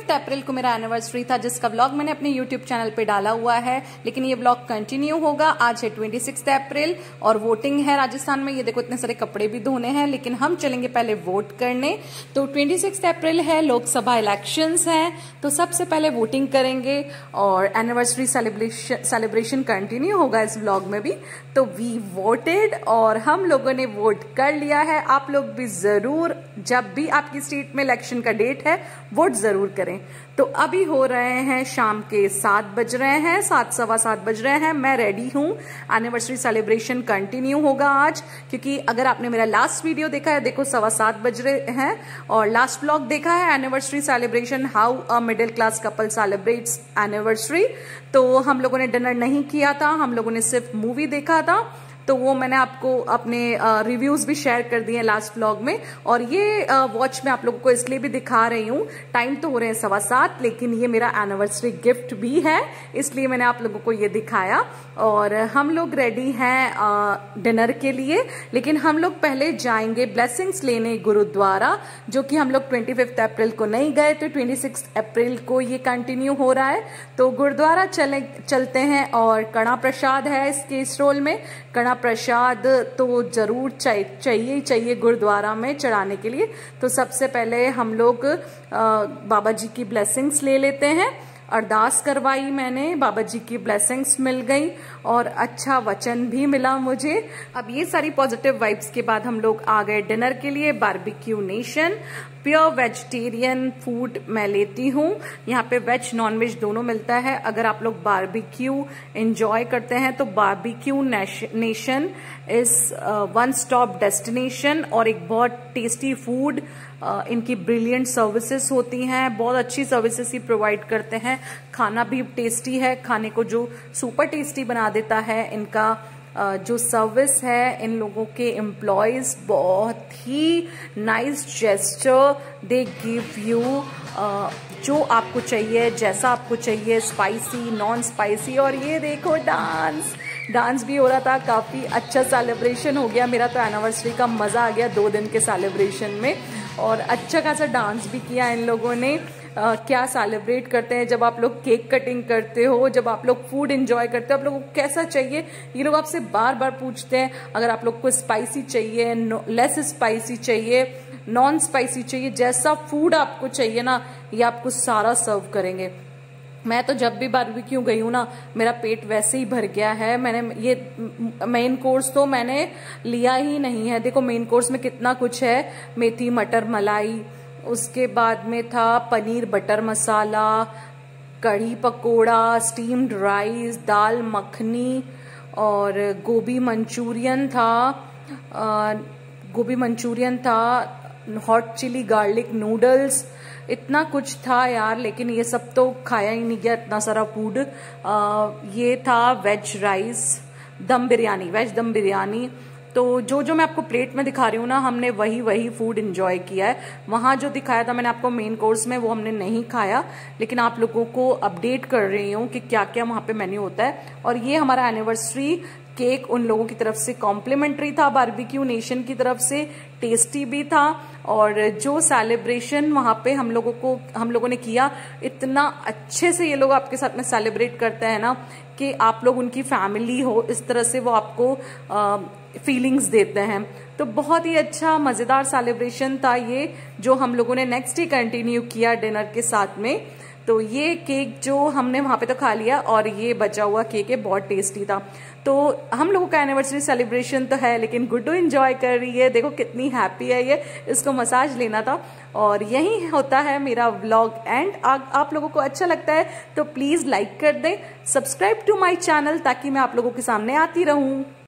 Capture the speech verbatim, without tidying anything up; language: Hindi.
फिफ्थ अप्रैल को मेरा एनिवर्सरी था, जिसका व्लॉग मैंने अपने यूट्यूब चैनल पे डाला हुआ है, लेकिन ये व्लॉग कंटिन्यू होगा। आज है ट्वेंटी सिक्स अप्रैल और वोटिंग है राजस्थान में। ये देखो इतने सारे कपड़े भी धोने हैं, लेकिन हम चलेंगे पहले वोट करने। तो ट्वेंटी सिक्स अप्रैल है, लोकसभा इलेक्शंस हैं, तो सबसे पहले वोटिंग करेंगे और एनिवर्सरी सेलिब्रेशन सेलिब्रेशन कंटिन्यू होगा इस व्लॉग में भी। तो वी वोटेड और हम लोगों ने वोट कर लिया है। आप लोग भी जरूर, जब भी आपकी स्टेट में इलेक्शन का डेट है, वोट जरूर करें। तो अभी हो रहे हैं शाम के सात बज रहे हैं, सात सवा सात बज रहे हैं। मैं रेडी हूँ, एनिवर्सरी सेलिब्रेशन कंटिन्यू होगा आज, क्योंकि अगर आपने मेरा लास्ट वीडियो देखा है, देखो सवा सात बज रहे हैं, और लास्ट व्लॉग देखा है anniversary celebration, how a middle class couple celebrates anniversary. तो हम लोगों ने डिनर नहीं किया था, हम लोगों ने सिर्फ मूवी देखा था। तो वो मैंने आपको अपने रिव्यूज भी शेयर कर दिए लास्ट व्लॉग में। और ये वॉच मैं आप लोगों को इसलिए भी दिखा रही हूँ, टाइम तो हो रहे हैं सवा सात, लेकिन ये मेरा एनिवर्सरी गिफ्ट भी है, इसलिए मैंने आप लोगों को ये दिखाया। और हम लोग रेडी हैं डिनर के लिए, लेकिन हम लोग पहले जाएंगे ब्लेसिंग्स लेने गुरुद्वारा, जो कि हम लोग ट्वेंटी फिफ्थ अप्रैल को नहीं गए, तो ट्वेंटी सिक्स अप्रैल को ये कंटिन्यू हो रहा है। तो गुरुद्वारा चले चलते हैं और कड़ा प्रसाद है इस केसरोल में। कड़ा प्रसाद तो जरूर चाहिए ही चाहिए गुरुद्वारा में चढ़ाने के लिए। तो सबसे पहले हम लोग बाबा जी की ब्लेसिंग्स ले लेते हैं। अरदास करवाई मैंने, बाबा जी की ब्लेसिंग्स मिल गई और अच्छा वचन भी मिला मुझे। अब ये सारी पॉजिटिव वाइब्स के बाद हम लोग आ गए डिनर के लिए। Barbecue nation pure vegetarian food मैं लेती हूँ। यहाँ पे वेज नॉन वेज दोनों मिलता है। अगर आप लोग बारबेक्यू एंजॉय करते हैं तो barbecue nation is one stop destination, और एक बहुत टेस्टी फूड, Uh, इनकी ब्रिलियंट सर्विसेज होती हैं, बहुत अच्छी सर्विसेज ही प्रोवाइड करते हैं। खाना भी टेस्टी है, खाने को जो सुपर टेस्टी बना देता है इनका uh, जो सर्विस है। इन लोगों के एम्प्लॉयज बहुत ही nice gesture they give you, जो आपको चाहिए, जैसा आपको चाहिए, स्पाइसी, नॉन स्पाइसी। और ये देखो डांस डांस भी हो रहा था, काफी अच्छा सेलिब्रेशन हो गया मेरा। तो एनिवर्सरी का मजा आ गया दो दिन के सेलिब्रेशन में, और अच्छा खासा डांस भी किया इन लोगों ने। आ, क्या सेलिब्रेट करते हैं जब आप लोग केक कटिंग करते हो, जब आप लोग फूड एंजॉय करते हो, आप लोगों को कैसा चाहिए ये लोग आपसे बार बार पूछते हैं। अगर आप लोग को स्पाइसी चाहिए, लेस स्पाइसी चाहिए, नॉन स्पाइसी चाहिए, जैसा फूड आपको चाहिए ना, ये आपको सारा सर्व करेंगे। मैं तो जब भी बारबेक्यू गई हूँ ना, मेरा पेट वैसे ही भर गया है। मैंने ये मेन कोर्स तो मैंने लिया ही नहीं है। देखो मेन कोर्स में कितना कुछ है, मेथी मटर मलाई, उसके बाद में था paneer butter masala, kadhi pakora, steamed rice, dal makhani, और गोभी मंचूरियन था, आ, गोभी मंचूरियन था, हॉट चिली गार्लिक नूडल्स, इतना कुछ था यार। लेकिन ये सब तो खाया ही नहीं गया, इतना सारा फूड। ये था वेज राइस, दम बिरयानी, वेज दम बिरयानी। तो जो जो मैं आपको प्लेट में दिखा रही हूँ ना, हमने वही वही फूड एंजॉय किया है। वहां जो दिखाया था मैंने आपको मेन कोर्स में, वो हमने नहीं खाया, लेकिन आप लोगों को अपडेट कर रही हूँ कि क्या क्या वहां पे मेन्यू होता है। और ये हमारा एनिवर्सरी केक उन लोगों की तरफ से कॉम्प्लीमेंट्री था, बारबेक्यू नेशन की तरफ से, टेस्टी भी था। और जो सेलिब्रेशन वहां पे हम लोगों को हम लोगों ने किया, इतना अच्छे से ये लोग आपके साथ में सेलिब्रेट करते हैं ना, कि आप लोग उनकी फैमिली हो, इस तरह से वो आपको फीलिंग्स देते हैं। तो बहुत ही अच्छा मजेदार सेलिब्रेशन था ये, जो हम लोगों ने नेक्स्ट डे कंटिन्यू किया डिनर के साथ में। तो ये केक जो हमने वहां पे तो खा लिया, और ये बचा हुआ केक है, बहुत टेस्टी था। तो हम लोगों का एनिवर्सरी सेलिब्रेशन तो है, लेकिन गुड्डू एंजॉय कर रही है, देखो कितनी हैप्पी है ये, इसको मसाज लेना था। और यही होता है मेरा व्लॉग एंड। आप लोगों को अच्छा लगता है तो प्लीज लाइक कर दें, सब्सक्राइब टू माय चैनल, ताकि मैं आप लोगों के सामने आती रहूं।